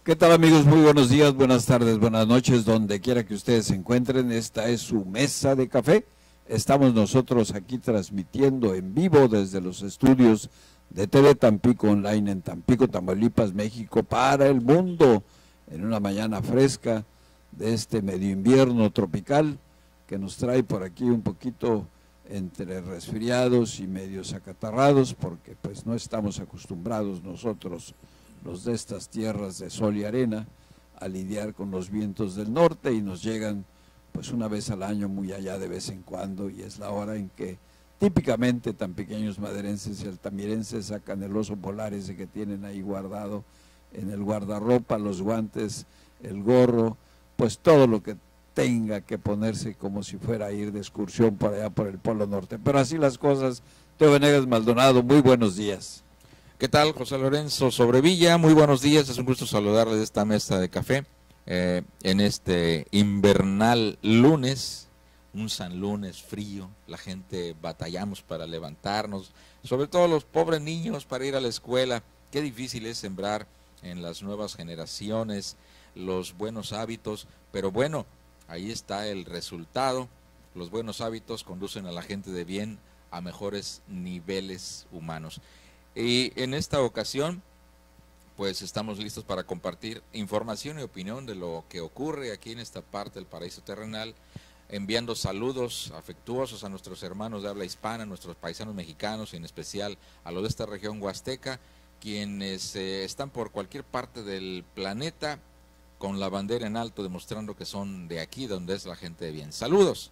¿Qué tal, amigos? Muy buenos días, buenas tardes, buenas noches, donde quiera que ustedes se encuentren. Esta es su mesa de café. Estamos nosotros aquí transmitiendo en vivo desde los estudios de TV Tampico Online en Tampico, Tamaulipas, México, para el mundo, en una mañana fresca de este medio invierno tropical que nos trae por aquí un poquito entre resfriados y medios acatarrados, porque pues no estamos acostumbrados nosotros, los de estas tierras de sol y arena, a lidiar con los vientos del norte, y nos llegan pues una vez al año, muy allá de vez en cuando, y es la hora en que típicamente tan pequeños maderenses y altamirenses sacan el oso polar ese que tienen ahí guardado en el guardarropa, los guantes, el gorro, pues todo lo que tenga que ponerse como si fuera a ir de excursión por allá por el Polo Norte. Pero así las cosas. Teo Venegas Maldonado, muy buenos días. ¿Qué tal, José Lorenzo Sobrevilla? Muy buenos días, es un gusto saludarles de esta mesa de café en este invernal lunes, un San Lunes frío. La gente batallamos para levantarnos, sobre todo los pobres niños para ir a la escuela. Qué difícil es sembrar en las nuevas generaciones los buenos hábitos, pero bueno, ahí está el resultado. Los buenos hábitos conducen a la gente de bien a mejores niveles humanos. Y en esta ocasión, pues estamos listos para compartir información y opinión de lo que ocurre aquí en esta parte del paraíso terrenal, enviando saludos afectuosos a nuestros hermanos de habla hispana, nuestros paisanos mexicanos, y en especial a los de esta región huasteca, quienes están por cualquier parte del planeta con la bandera en alto, demostrando que son de aquí, donde es la gente de bien. Saludos.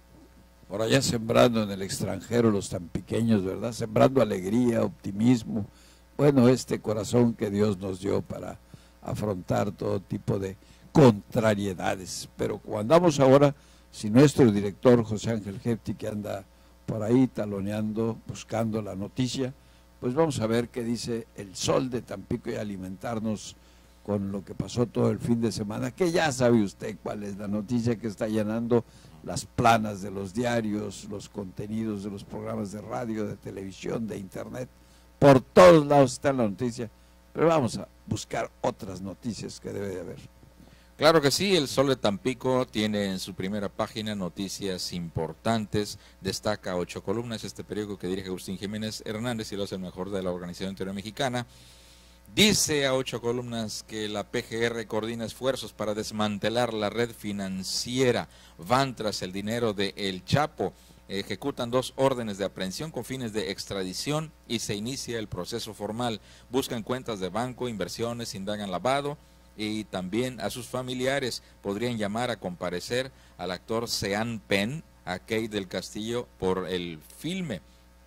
Por allá sembrando en el extranjero los tan pequeños, ¿verdad? Sembrando alegría, optimismo, bueno, este corazón que Dios nos dio para afrontar todo tipo de contrariedades. Pero cuando andamos ahora, si nuestro director José Ángel Jepti, que anda por ahí taloneando, buscando la noticia, pues vamos a ver qué dice el sol de Tampico y alimentarnos con lo que pasó todo el fin de semana, que ya sabe usted cuál es la noticia que está llenando las planas de los diarios, los contenidos de los programas de radio, de televisión, de internet. Por todos lados está la noticia, pero vamos a buscar otras noticias que debe de haber. Claro que sí, el Sol de Tampico tiene en su primera página noticias importantes, destaca 8 columnas, este periódico que dirige Agustín Jiménez Hernández y lo hace el mejor de la Organización Interior Mexicana. Dice a 8 columnas que la PGR coordina esfuerzos para desmantelar la red financiera, van tras el dinero de El Chapo, ejecutan 2 órdenes de aprehensión con fines de extradición y se inicia el proceso formal, buscan cuentas de banco, inversiones, indagan lavado, y también a sus familiares podrían llamar a comparecer al actor Sean Penn, a Kate del Castillo, por el filme.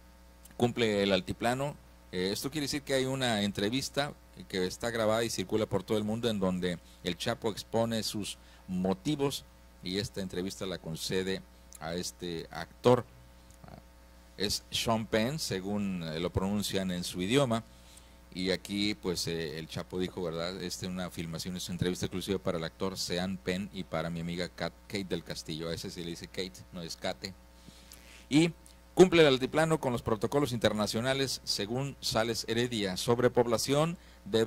Cumple el altiplano. Esto quiere decir que hay una entrevista que está grabada y circula por todo el mundo en donde el Chapo expone sus motivos, y esta entrevista la concede a este actor. Es Sean Penn, según lo pronuncian en su idioma, y aquí pues el Chapo dijo, ¿verdad? Una filmación, es una entrevista exclusiva para el actor Sean Penn y para mi amiga Kate del Castillo. A ese se le dice Kate, no es Kate. Y cumple el altiplano con los protocolos internacionales, según Sales Heredia. Sobrepoblación de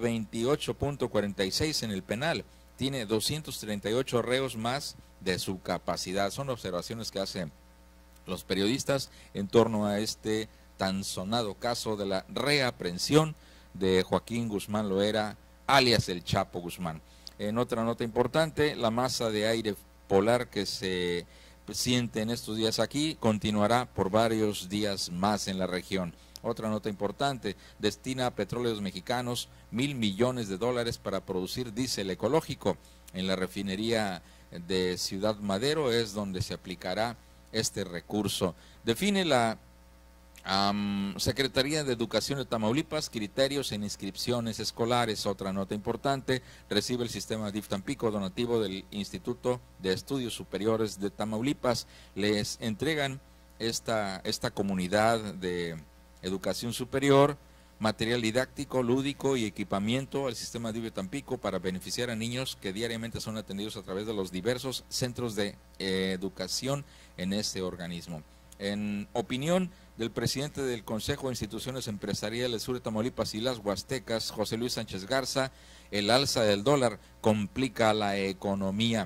28.46 en el penal. Tiene 238 reos más de su capacidad. Son observaciones que hacen los periodistas en torno a este tan sonado caso de la reaprehensión de Joaquín Guzmán Loera, alias el Chapo Guzmán. En otra nota importante, la masa de aire polar que se siente en estos días aquí continuará por varios días más en la región. Otra nota importante, destina a Petróleos Mexicanos $1,000 millones para producir diésel ecológico. En la refinería de Ciudad Madero es donde se aplicará este recurso. Define la Secretaría de Educación de Tamaulipas criterios en inscripciones escolares. Otra nota importante, recibe el sistema DIF Tampico donativo del Instituto de Estudios Superiores de Tamaulipas. Les entregan esta comunidad de educación superior material didáctico, lúdico y equipamiento al sistema DIF Tampico para beneficiar a niños que diariamente son atendidos a través de los diversos centros de educación en este organismo. En opinión del presidente del Consejo de Instituciones Empresariales del Sur de Tamaulipas y las Huastecas, José Luis Sánchez Garza, el alza del dólar complica la economía.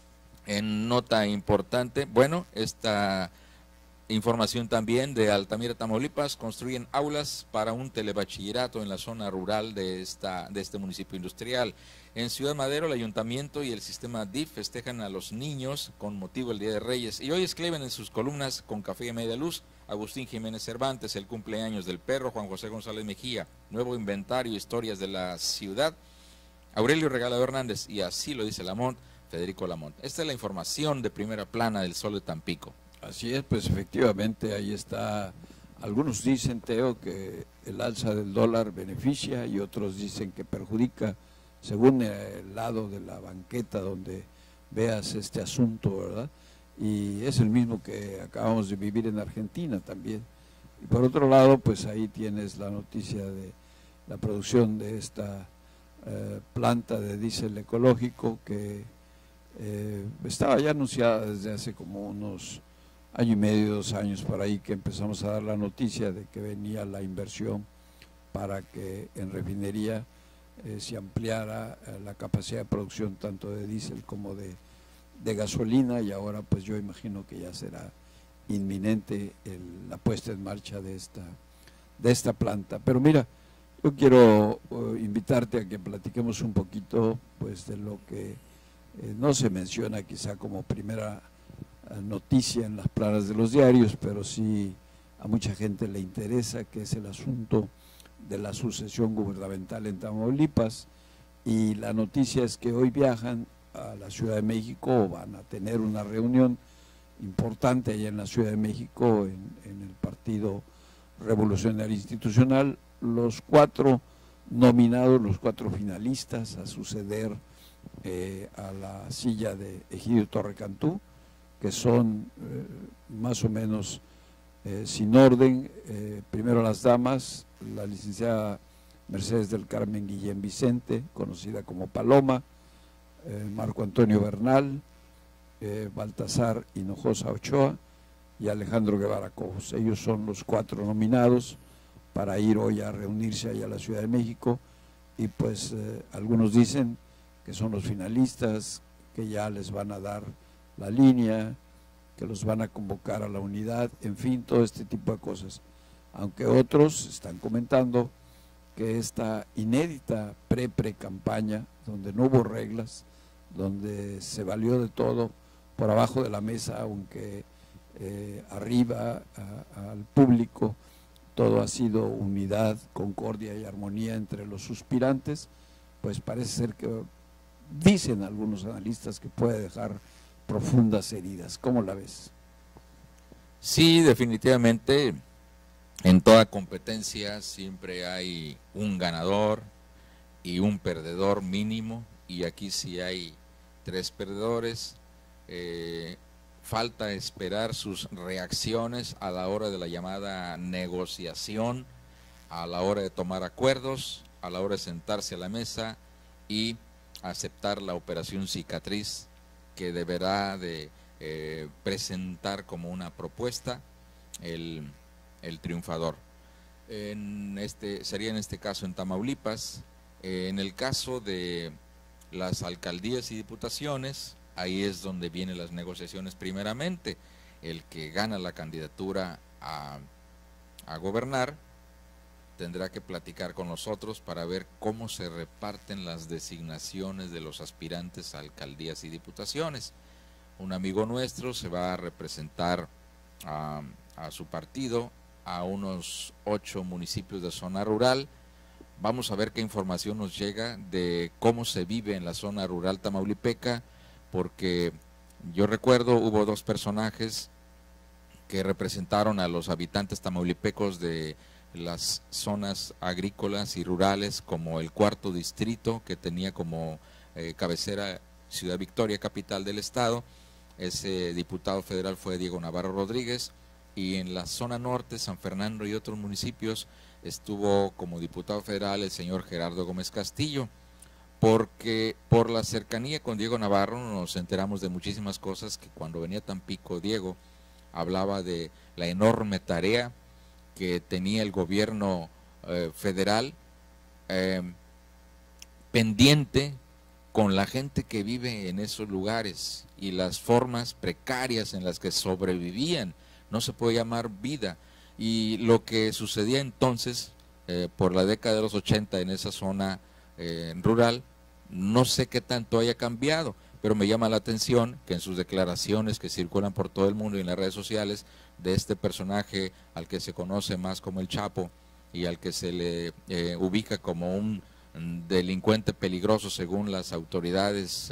En nota importante, bueno, esta información también de Altamira, Tamaulipas, construyen aulas para un telebachillerato en la zona rural de este municipio industrial. En Ciudad Madero, el ayuntamiento y el sistema DIF festejan a los niños con motivo del Día de Reyes. Y hoy escriben en sus columnas con café y media luz, Agustín Jiménez Cervantes, el cumpleaños del perro, Juan José González Mejía, nuevo inventario, historias de la ciudad, Aurelio Regalado Hernández, y así lo dice Lamont, Federico Lamont. Esta es la información de primera plana del Sol de Tampico. Así es, pues efectivamente ahí está. Algunos dicen, Teo, que el alza del dólar beneficia y otros dicen que perjudica, según el lado de la banqueta donde veas este asunto, ¿verdad? Y es el mismo que acabamos de vivir en Argentina también. Y por otro lado, pues ahí tienes la noticia de la producción de esta planta de diésel ecológico que estaba ya anunciada desde hace como unos año y medio, 2 años por ahí, que empezamos a dar la noticia de que venía la inversión para que en refinería se ampliara la capacidad de producción tanto de diésel como de gasolina, y ahora pues yo imagino que ya será inminente la puesta en marcha de esta planta. Pero mira, yo quiero invitarte a que platiquemos un poquito pues de lo que no se menciona quizá como primera noticia en las planas de los diarios, pero sí a mucha gente le interesa, que es el asunto de la sucesión gubernamental en Tamaulipas. Y la noticia es que hoy viajan a la Ciudad de México, o van a tener una reunión importante allá en la Ciudad de México, en el Partido Revolucionario Institucional, los 4 nominados, los 4 finalistas a suceder a la silla de Egidio Torre Cantú, que son más o menos sin orden. Primero las damas, la licenciada Mercedes del Carmen Guillén Vicente, conocida como Paloma, Marco Antonio Bernal, Baltasar Hinojosa Ochoa y Alejandro Guevara Cobos. Ellos son los 4 nominados para ir hoy a reunirse allá a la Ciudad de México, y pues algunos dicen que son los finalistas, que ya les van a dar la línea, que los van a convocar a la unidad, en fin, todo este tipo de cosas. Aunque otros están comentando que esta inédita pre-campaña, donde no hubo reglas, donde se valió de todo por abajo de la mesa, aunque arriba al público todo ha sido unidad, concordia y armonía entre los suspirantes, pues parece ser que dicen algunos analistas que puede dejar profundas heridas. ¿Cómo la ves? Sí, definitivamente, en toda competencia siempre hay un ganador y un perdedor mínimo, y aquí sí hay 3 perdedores. Falta esperar sus reacciones a la hora de la llamada negociación, a la hora de tomar acuerdos, a la hora de sentarse a la mesa y aceptar la operación cicatriz que deberá de presentar como una propuesta el triunfador. Sería en este caso en Tamaulipas. En el caso de las alcaldías y diputaciones, ahí es donde vienen las negociaciones primeramente. El que gana la candidatura a gobernar tendrá que platicar con nosotros para ver cómo se reparten las designaciones de los aspirantes a alcaldías y diputaciones. Un amigo nuestro se va a representar a su partido a unos 8 municipios de zona rural. Vamos a ver qué información nos llega de cómo se vive en la zona rural tamaulipeca, porque yo recuerdo hubo 2 personajes que representaron a los habitantes tamaulipecos de las zonas agrícolas y rurales, como el 4º distrito, que tenía como cabecera Ciudad Victoria, capital del estado. Ese diputado federal fue Diego Navarro Rodríguez, y en la zona norte, San Fernando y otros municipios, estuvo como diputado federal el señor Gerardo Gómez Castillo. Porque por la cercanía con Diego Navarro nos enteramos de muchísimas cosas, que cuando venía a Tampico Diego hablaba de la enorme tarea que tenía el gobierno federal pendiente con la gente que vive en esos lugares y las formas precarias en las que sobrevivían. No se puede llamar vida. Y lo que sucedía entonces, por la década de los 80 en esa zona rural, no sé qué tanto haya cambiado, pero me llama la atención que en sus declaraciones que circulan por todo el mundo y en las redes sociales de este personaje al que se conoce más como el Chapo y al que se le ubica como un delincuente peligroso según las autoridades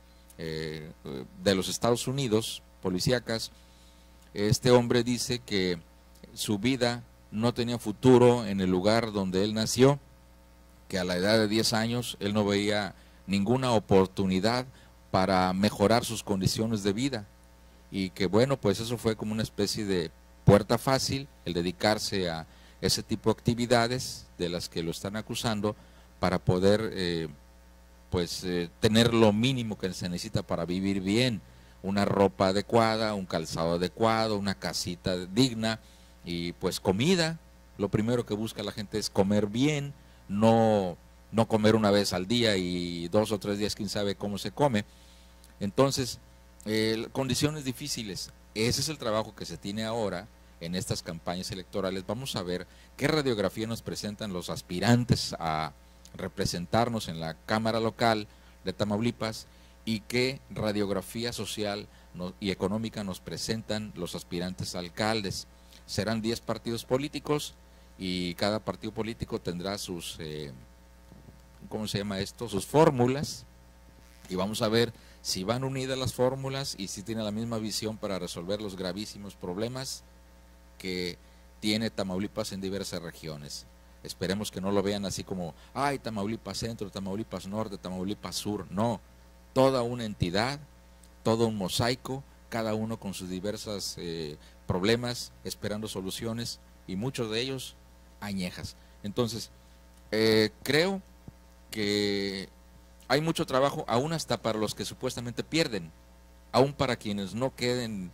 de los Estados Unidos, policíacas, este hombre dice que su vida no tenía futuro en el lugar donde él nació, que a la edad de 10 años él no veía ninguna oportunidad para mejorar sus condiciones de vida y que bueno, pues eso fue como una especie de puerta fácil, el dedicarse a ese tipo de actividades de las que lo están acusando para poder tener lo mínimo que se necesita para vivir bien, una ropa adecuada, un calzado adecuado, una casita digna y pues comida. Lo primero que busca la gente es comer bien, no comer una vez al día y 2 o 3 días quién sabe cómo se come. Entonces, condiciones difíciles. Ese es el trabajo que se tiene ahora en estas campañas electorales. Vamos a ver qué radiografía nos presentan los aspirantes a representarnos en la Cámara Local de Tamaulipas y qué radiografía social y económica nos presentan los aspirantes a alcaldes. Serán 10 partidos políticos y cada partido político tendrá sus, ¿cómo se llama esto? Sus fórmulas, y vamos a ver si van unidas las fórmulas y si tienen la misma visión para resolver los gravísimos problemas que tiene Tamaulipas en diversas regiones. Esperemos que no lo vean así como, ay, Tamaulipas Centro, Tamaulipas Norte, Tamaulipas Sur. No, toda una entidad, todo un mosaico, cada uno con sus diversas problemas, esperando soluciones y muchos de ellos añejas. Entonces, creo que hay mucho trabajo, aún hasta para los que supuestamente pierden, aún para quienes no queden,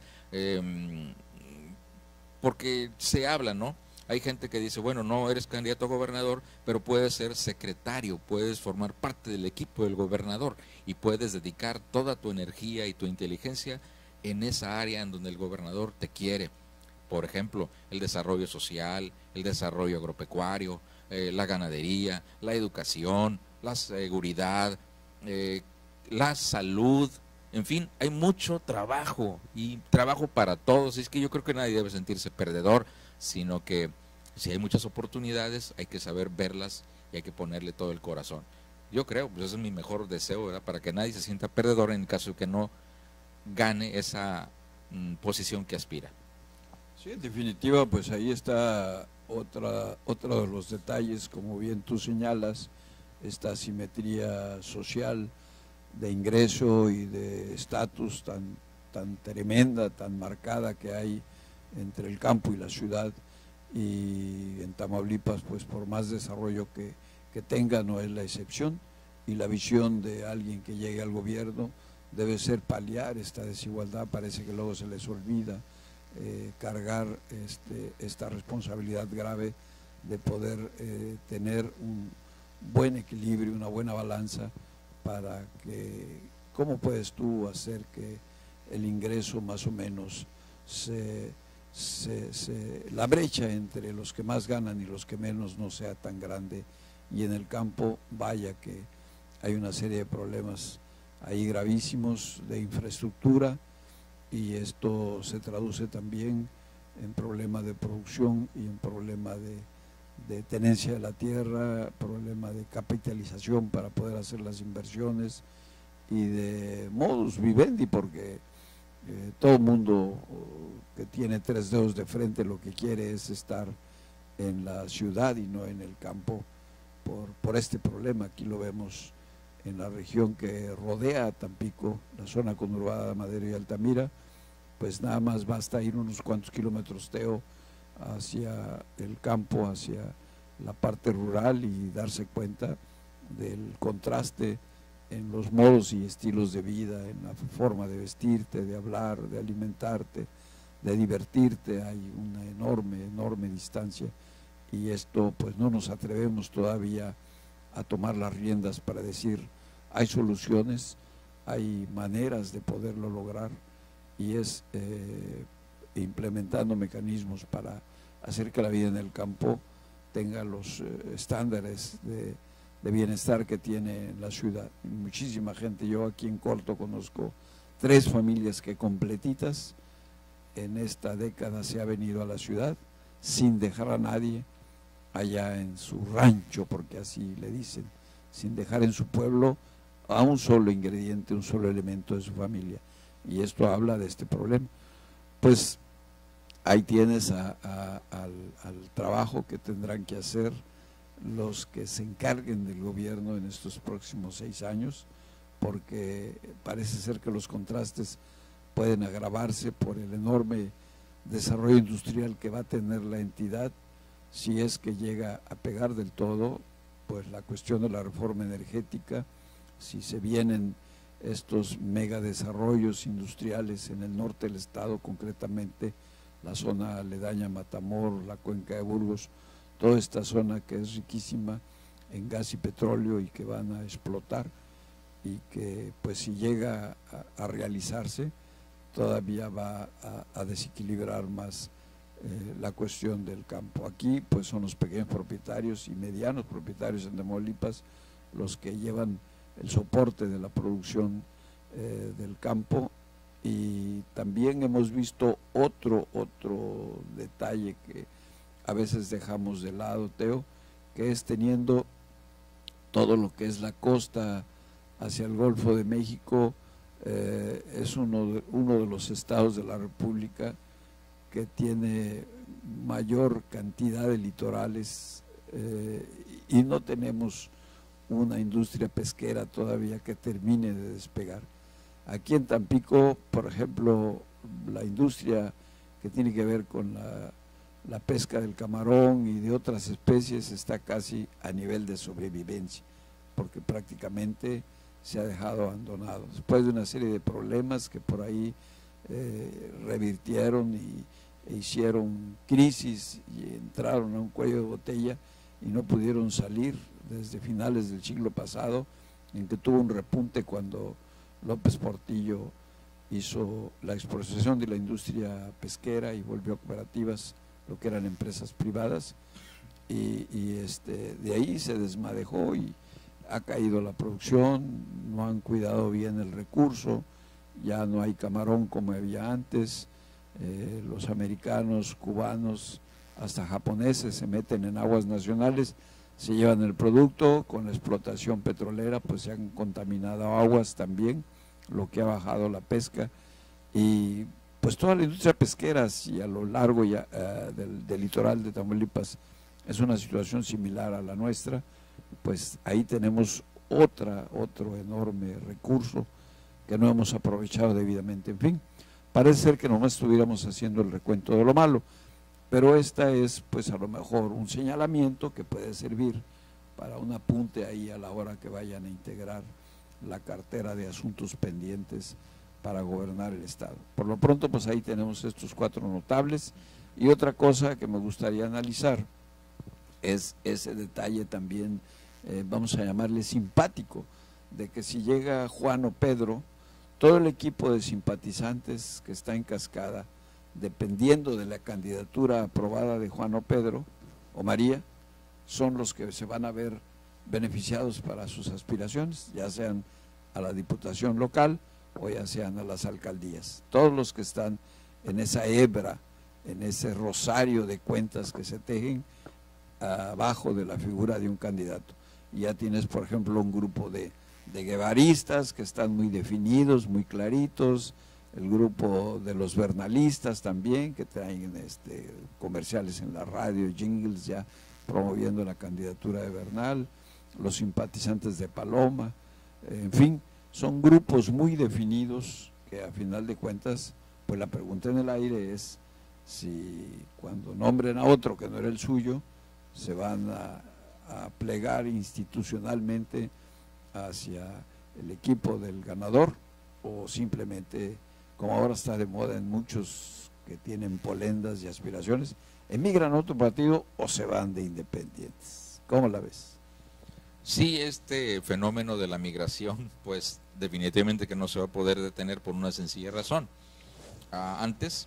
porque se habla, ¿no? Hay gente que dice, bueno, no eres candidato a gobernador, pero puedes ser secretario, puedes formar parte del equipo del gobernador y puedes dedicar toda tu energía y tu inteligencia en esa área en donde el gobernador te quiere. Por ejemplo, el desarrollo social, el desarrollo agropecuario, la ganadería, la educación, la seguridad, la salud, en fin, hay mucho trabajo y trabajo para todos. Es que yo creo que nadie debe sentirse perdedor, sino que si hay muchas oportunidades hay que saber verlas y hay que ponerle todo el corazón. Yo creo, pues ese es mi mejor deseo, ¿verdad? Para que nadie se sienta perdedor en el caso de que no gane esa posición que aspira. Sí, en definitiva, pues ahí está otro de los detalles, como bien tú señalas, esta asimetría social de ingreso y de estatus tan tremenda, tan marcada que hay entre el campo y la ciudad. Y en Tamaulipas, pues por más desarrollo que tenga, no es la excepción, y la visión de alguien que llegue al gobierno debe ser paliar esta desigualdad. Parece que luego se les olvida cargar esta responsabilidad grave de poder tener un buen equilibrio, una buena balanza para que, ¿cómo puedes tú hacer que el ingreso más o menos la brecha entre los que más ganan y los que menos no sea tan grande? Y en el campo, vaya que hay una serie de problemas ahí gravísimos de infraestructura, y esto se traduce también en problema de producción y en problema de tenencia de la tierra, problema de capitalización para poder hacer las inversiones y de modus vivendi, porque todo el mundo que tiene 3 dedos de frente lo que quiere es estar en la ciudad y no en el campo por este problema. Aquí lo vemos en la región que rodea a Tampico, la zona conurbada de Madero y Altamira. Pues nada más basta ir unos cuantos kilómetros, Teo, hacia el campo, hacia la parte rural, y darse cuenta del contraste en los modos y estilos de vida, en la forma de vestirte, de hablar, de alimentarte, de divertirte, hay una enorme distancia, y esto pues no nos atrevemos todavía a tomar las riendas para decir hay soluciones, hay maneras de poderlo lograr, y es implementando mecanismos para hacer que la vida en el campo tenga los estándares de bienestar que tiene la ciudad. Muchísima gente, yo aquí en Corto conozco 3 familias que completitas en esta década se ha venido a la ciudad sin dejar a nadie allá en su rancho, porque así le dicen, sin dejar en su pueblo a un solo ingrediente, un solo elemento de su familia. Y esto habla de este problema. Pues ahí tienes al trabajo que tendrán que hacer los que se encarguen del gobierno en estos próximos 6 años, porque parece ser que los contrastes pueden agravarse por el enorme desarrollo industrial que va a tener la entidad si es que llega a pegar del todo pues la cuestión de la reforma energética, si se vienen estos megadesarrollos industriales en el norte del estado, concretamente la zona aledaña a Matamoros, la cuenca de Burgos, toda esta zona que es riquísima en gas y petróleo y que van a explotar, y que pues si llega a realizarse todavía va a desequilibrar más la cuestión del campo. Aquí pues son los pequeños propietarios y medianos propietarios en Tamaulipas los que llevan el soporte de la producción del campo. Y también hemos visto otro detalle que a veces dejamos de lado, Teo, que es teniendo todo lo que es la costa hacia el Golfo de México, es uno de los estados de la República que tiene mayor cantidad de litorales, y no tenemos una industria pesquera todavía que termine de despegar. Aquí en Tampico, por ejemplo, la industria que tiene que ver con la pesca del camarón y de otras especies está casi a nivel de sobrevivencia, porque prácticamente se ha dejado abandonado. Después de una serie de problemas que por ahí revirtieron e hicieron crisis y entraron a un cuello de botella y no pudieron salir desde finales del siglo pasado, en que tuvo un repunte cuando López Portillo hizo la expropiación de la industria pesquera y volvió a cooperativas, lo que eran empresas privadas, y de ahí se desmadejó y ha caído la producción, no han cuidado bien el recurso, ya no hay camarón como había antes, los americanos, cubanos, hasta japoneses se meten en aguas nacionales, se llevan el producto, con la explotación petrolera pues se han contaminado aguas también, lo que ha bajado la pesca, y pues toda la industria pesquera y a lo largo ya, del litoral de Tamaulipas es una situación similar a la nuestra. Pues ahí tenemos otro enorme recurso que no hemos aprovechado debidamente. En fin, parece ser que nomás estuviéramos haciendo el recuento de lo malo, pero esta es pues a lo mejor un señalamiento que puede servir para un apunte ahí a la hora que vayan a integrar la cartera de asuntos pendientes para gobernar el estado. Por lo pronto pues ahí tenemos estos 4 notables, y otra cosa que me gustaría analizar es ese detalle también, vamos a llamarle simpático, de que si llega Juan o Pedro, todo el equipo de simpatizantes que está en cascada, dependiendo de la candidatura aprobada de Juan o Pedro o María, son los que se van a ver beneficiados para sus aspiraciones, ya sean a la diputación local o ya sean a las alcaldías. Todos los que están en esa hebra, en ese rosario de cuentas que se tejen abajo de la figura de un candidato. Y ya tienes, por ejemplo, un grupo de guevaristas que están muy definidos, muy claritos, el grupo de los bernalistas también, que traen comerciales en la radio, jingles ya promoviendo la candidatura de Bernal, los simpatizantes de Paloma, en fin, son grupos muy definidos que a final de cuentas, pues la pregunta en el aire es si cuando nombren a otro que no era el suyo, se van a plegar institucionalmente hacia el equipo del ganador, o simplemente, como ahora está de moda en muchos que tienen polendas y aspiraciones, emigran a otro partido o se van de independientes. ¿Cómo la ves? Sí, este fenómeno de la migración, pues definitivamente que no se va a poder detener por una sencilla razón. Antes,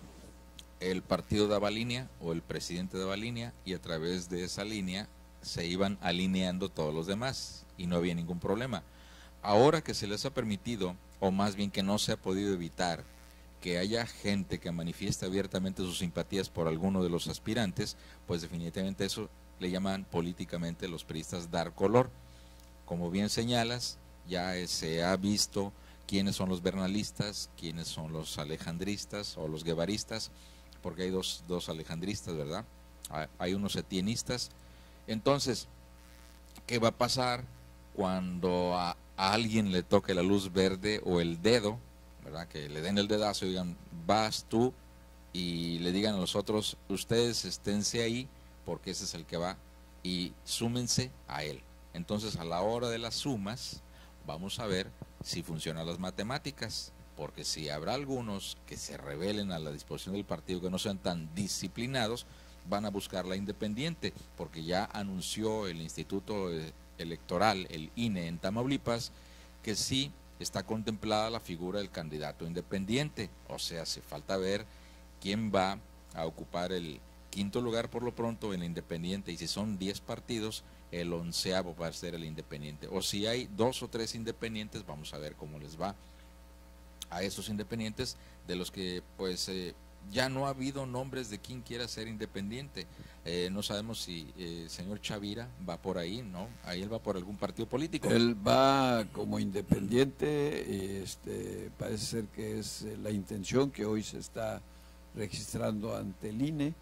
el partido daba línea o el presidente daba línea y a través de esa línea se iban alineando todos los demás y no había ningún problema. Ahora que se les ha permitido, o más bien que no se ha podido evitar, que haya gente que manifieste abiertamente sus simpatías por alguno de los aspirantes, pues definitivamente eso le llaman políticamente los priistas dar color. Como bien señalas, ya se ha visto quiénes son los bernalistas, quiénes son los alejandristas o los guevaristas, porque hay dos alejandristas, ¿verdad? Hay unos etienistas. Entonces, ¿qué va a pasar cuando a alguien le toque la luz verde o el dedo, ¿verdad? Que le den el dedazo y digan, vas tú, y le digan a los otros, ustedes esténse ahí, porque ese es el que va, y súmense a él. Entonces, a la hora de las sumas, vamos a ver si funcionan las matemáticas, porque si habrá algunos que se rebelen a la disposición del partido, que no sean tan disciplinados, van a buscar la independiente, porque ya anunció el Instituto Electoral, el INE en Tamaulipas, que sí está contemplada la figura del candidato independiente. O sea, hace falta ver quién va a ocupar el quinto lugar por lo pronto en la independiente, y si son 10 partidos, el 11º va a ser el independiente. O si hay 2 o 3 independientes, vamos a ver cómo les va a esos independientes, de los que pues ya no ha habido nombres de quién quiera ser independiente. No sabemos si el señor Chavira va por ahí, ¿no? Ahí él va por algún partido político. Él va como independiente, y parece ser que es la intención que hoy se está registrando ante el INE,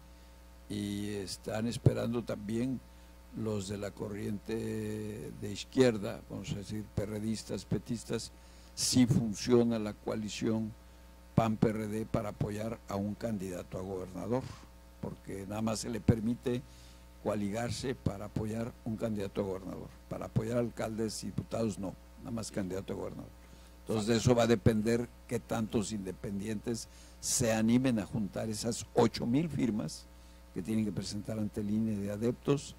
y están esperando también los de la corriente de izquierda, vamos a decir perredistas, petistas, si funciona la coalición PAN-PRD para apoyar a un candidato a gobernador, porque nada más se le permite coaligarse para apoyar un candidato a gobernador, para apoyar alcaldes y diputados no, nada más candidato a gobernador. Entonces de eso va a depender qué tantos independientes se animen a juntar esas 8,000 firmas que tienen que presentar ante el INE de adeptos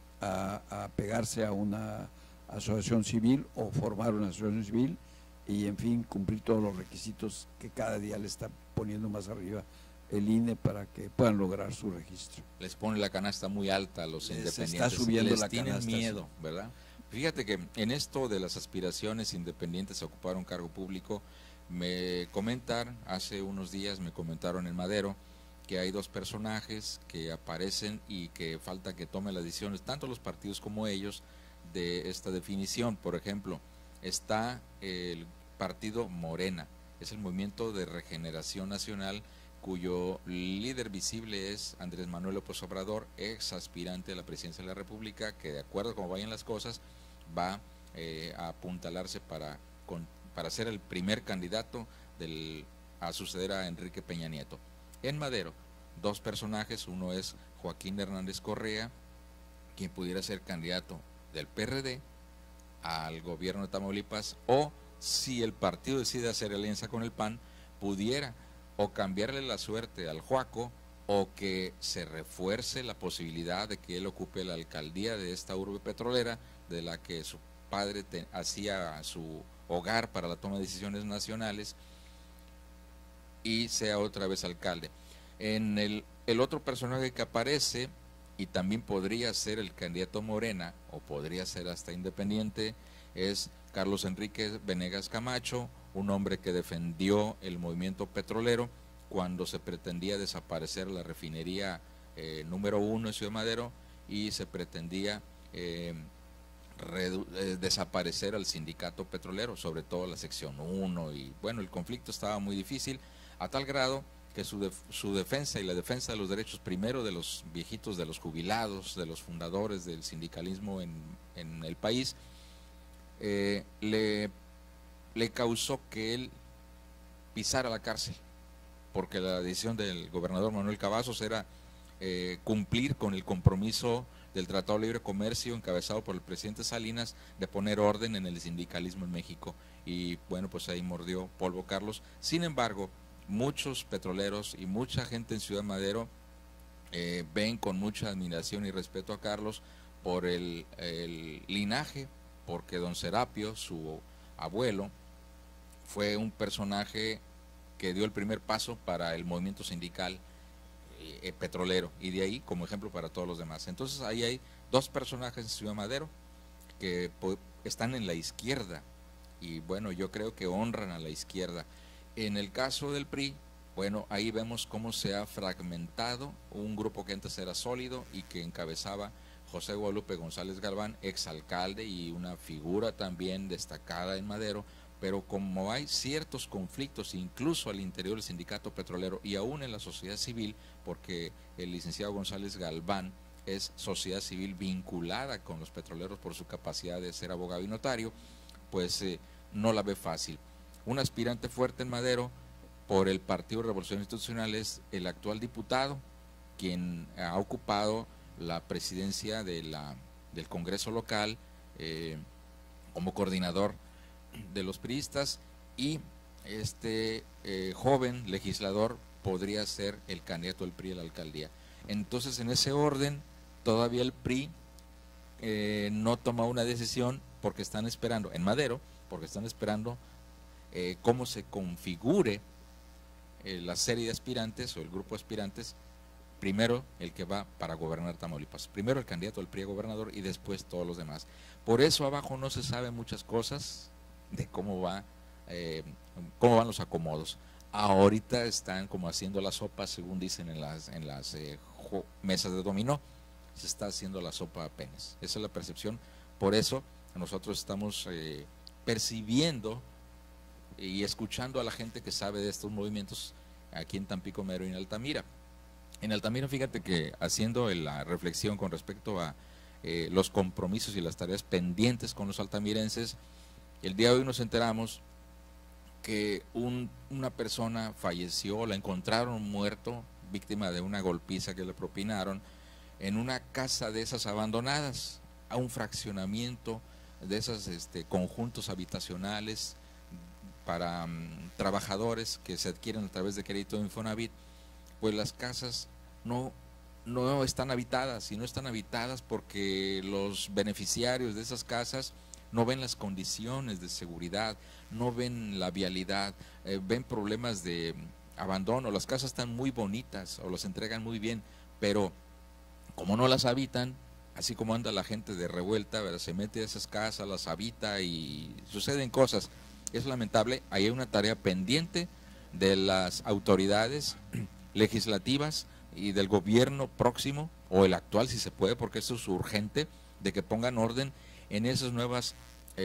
a pegarse a una asociación civil o formar una asociación civil y en fin cumplir todos los requisitos que cada día le está poniendo más arriba el INE para que puedan lograr su registro. Les pone la canasta muy alta a los independientes. Está subiendo les la tienen canasta, miedo, sí. ¿verdad? Fíjate que en esto de las aspiraciones independientes a ocupar un cargo público, me comentaron hace unos días, me comentaron en Madero, que hay 2 personajes que aparecen y que falta que tomen las decisiones, tanto los partidos como ellos, de esta definición. Por ejemplo, está el partido Morena, es el Movimiento de Regeneración Nacional, cuyo líder visible es Andrés Manuel López Obrador, ex aspirante a la presidencia de la República, que de acuerdo a cómo vayan las cosas, va a apuntalarse para ser el primer candidato a suceder a Enrique Peña Nieto. En Madero, 2 personajes, uno es Joaquín Hernández Correa, quien pudiera ser candidato del PRD al gobierno de Tamaulipas, o si el partido decide hacer alianza con el PAN, pudiera o cambiarle la suerte al Joaco, o que se refuerce la posibilidad de que él ocupe la alcaldía de esta urbe petrolera, de la que su padre hacía su hogar para la toma de decisiones nacionales, y sea otra vez alcalde. En el otro personaje que aparece, y también podría ser el candidato Morena, o podría ser hasta independiente, es Carlos Enrique Venegas Camacho, un hombre que defendió el movimiento petrolero cuando se pretendía desaparecer la refinería número 1 en Ciudad Madero, y se pretendía desaparecer al sindicato petrolero, sobre todo la sección 1, y bueno, el conflicto estaba muy difícil, a tal grado que su defensa y la defensa de los derechos, primero de los viejitos, de los jubilados, de los fundadores del sindicalismo en el país, le causó que él pisara la cárcel, porque la decisión del gobernador Manuel Cavazos era cumplir con el compromiso del Tratado de Libre Comercio encabezado por el presidente Salinas de poner orden en el sindicalismo en México, y bueno, pues ahí mordió polvo Carlos. Sin embargo, muchos petroleros y mucha gente en Ciudad Madero ven con mucha admiración y respeto a Carlos por el linaje, porque don Serapio, su abuelo, fue un personaje que dio el primer paso para el movimiento sindical petrolero, y de ahí como ejemplo para todos los demás. Entonces ahí hay dos personajes en Ciudad Madero que están en la izquierda, y bueno, yo creo que honran a la izquierda. En el caso del PRI, bueno, ahí vemos cómo se ha fragmentado un grupo que antes era sólido y que encabezaba José Guadalupe González Galván, exalcalde y una figura también destacada en Madero, pero como hay ciertos conflictos incluso al interior del sindicato petrolero y aún en la sociedad civil, porque el licenciado González Galván es sociedad civil vinculada con los petroleros por su capacidad de ser abogado y notario, pues no la ve fácil. Un aspirante fuerte en Madero por el Partido Revolución Institucional es el actual diputado, quien ha ocupado la presidencia del Congreso local como coordinador de los priistas, y este joven legislador podría ser el candidato del PRI a la alcaldía. Entonces, en ese orden, todavía el PRI no toma una decisión porque están esperando, en Madero, porque están esperando cómo se configure la serie de aspirantes o el grupo de aspirantes. Primero el que va para gobernar Tamaulipas, primero el candidato del PRI a gobernador y después todos los demás. Por eso abajo no se sabe muchas cosas de cómo van los acomodos. Ahorita están como haciendo la sopa, según dicen en las mesas de dominó, se está haciendo la sopa apenas. Esa es la percepción. Por eso nosotros estamos percibiendo y escuchando a la gente que sabe de estos movimientos aquí en Tampico, Madero y en Altamira. En Altamira, fíjate que haciendo la reflexión con respecto a los compromisos y las tareas pendientes con los altamirenses, el día de hoy nos enteramos que una persona falleció, la encontraron muerto, víctima de una golpiza que le propinaron, en una casa de esas abandonadas, a un fraccionamiento de esos conjuntos habitacionales para trabajadores que se adquieren a través de crédito de Infonavit. Pues las casas no están habitadas, y no están habitadas porque los beneficiarios de esas casas no ven las condiciones de seguridad, no ven la vialidad, ven problemas de abandono. Las casas están muy bonitas o las entregan muy bien, pero como no las habitan, así como anda la gente de revuelta, ¿verdad?, se mete a esas casas, las habita y suceden cosas. Es lamentable. Ahí hay una tarea pendiente de las autoridades legislativas y del gobierno próximo, o el actual si se puede, porque esto es urgente, de que pongan orden en esos nuevos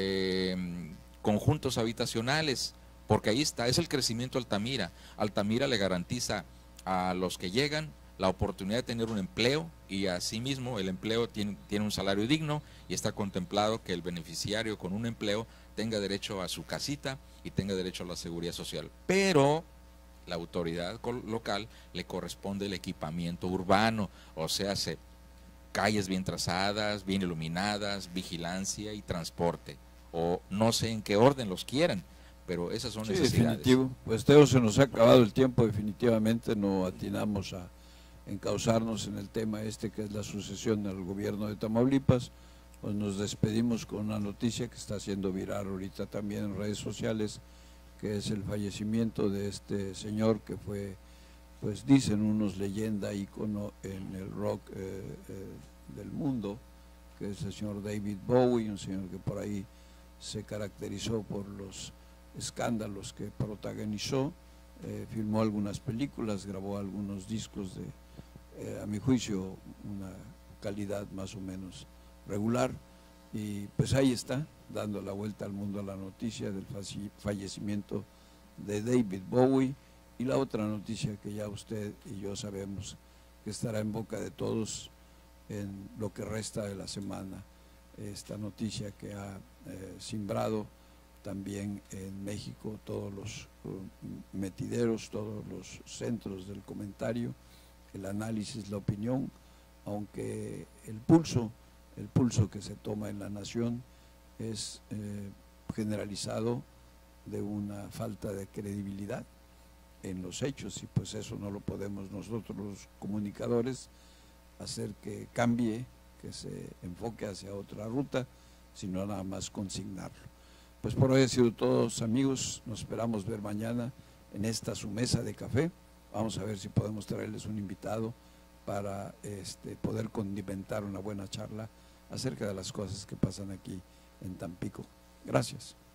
conjuntos habitacionales, porque ahí está, es el crecimiento de Altamira. Altamira le garantiza a los que llegan la oportunidad de tener un empleo, y asimismo el empleo tiene un salario digno, y está contemplado que el beneficiario con un empleo tenga derecho a su casita y tenga derecho a la seguridad social. Pero la autoridad local le corresponde el equipamiento urbano, o sea, calles bien trazadas, bien iluminadas, vigilancia y transporte, o no sé en qué orden los quieran, pero esas son necesidades. Definitivo. Pues Teo, se nos ha acabado el tiempo, definitivamente no atinamos a encauzarnos en el tema que es la sucesión del gobierno de Tamaulipas. Pues nos despedimos con una noticia que está haciendo viral ahorita también en redes sociales, que es el fallecimiento de este señor que fue, pues dicen unos, leyenda, ícono en el rock del mundo, que es el señor David Bowie, un señor que por ahí se caracterizó por los escándalos que protagonizó, filmó algunas películas, grabó algunos discos de, a mi juicio, una calidad más o menos regular, y pues ahí está, dando la vuelta al mundo la noticia del fallecimiento de David Bowie. Y la otra noticia que ya usted y yo sabemos que estará en boca de todos en lo que resta de la semana, esta noticia que ha simbrado también en México todos los metideros, todos los centros del comentario, el análisis, la opinión, aunque el pulso que se toma en la nación es generalizado de una falta de credibilidad, en los hechos, y pues eso no lo podemos nosotros los comunicadores hacer que cambie, que se enfoque hacia otra ruta, sino nada más consignarlo. Pues por hoy ha sido todo, amigos. Nos esperamos ver mañana en esta su mesa de café. Vamos a ver si podemos traerles un invitado para poder condimentar una buena charla acerca de las cosas que pasan aquí en Tampico. Gracias.